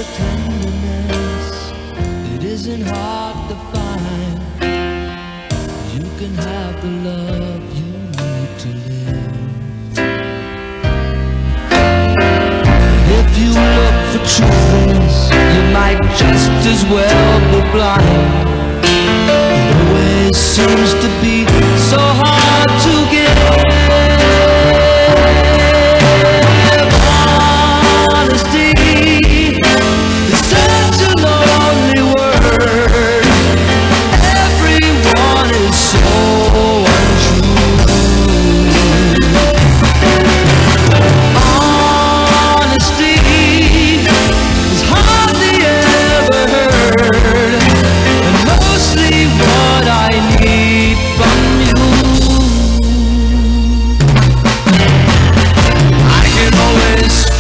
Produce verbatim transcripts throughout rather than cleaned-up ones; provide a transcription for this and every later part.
the tenderness, it isn't hard to find. You can have the love you need to live. If you look for truthfulness, you might just as well be blind. It always seems to be so hard to get.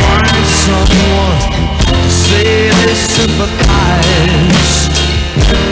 Sympathize.